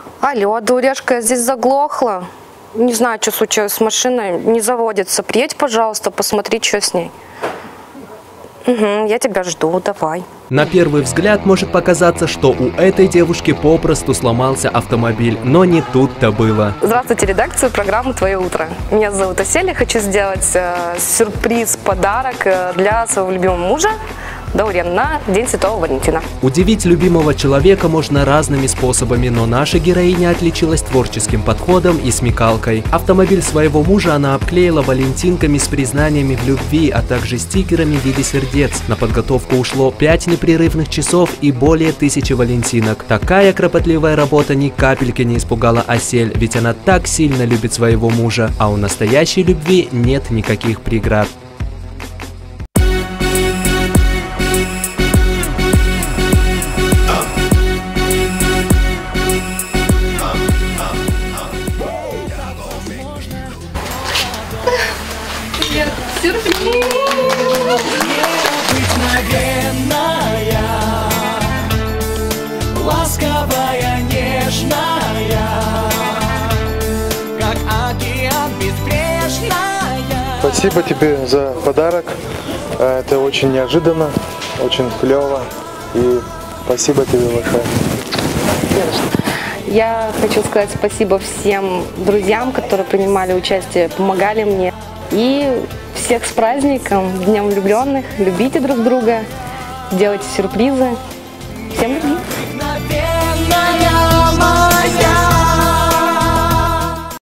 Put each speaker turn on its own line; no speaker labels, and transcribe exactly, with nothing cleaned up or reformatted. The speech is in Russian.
Алло, дурежка, я здесь заглохла. Не знаю, что случилось с машиной, не заводится. Приедь, пожалуйста, посмотри, что с ней. Угу, я тебя жду, давай.
На первый взгляд может показаться, что у этой девушки попросту сломался автомобиль, но не тут-то было.
Здравствуйте, редакция программы «Твое утро». Меня зовут Асель, я хочу сделать э, сюрприз, подарок э, для своего любимого мужа Даурен на День Святого Валентина.
Удивить любимого человека можно разными способами, но наша героиня отличилась творческим подходом и смекалкой. Автомобиль своего мужа она обклеила валентинками с признаниями в любви, а также стикерами в виде сердец. На подготовку ушло пять непрерывных часов и более тысячи валентинок. Такая кропотливая работа ни капельки не испугала Асель, ведь она так сильно любит своего мужа, а у настоящей любви нет никаких преград.
Необыкновенная, ласковая, нежная, как океан безбрежная.
Спасибо тебе за подарок. Это очень неожиданно, очень клево. И спасибо тебе большое.
Я хочу сказать спасибо всем друзьям, которые принимали участие, помогали мне. И всех с праздником, Днем влюбленных. Любите друг друга, делайте сюрпризы. Всем любви.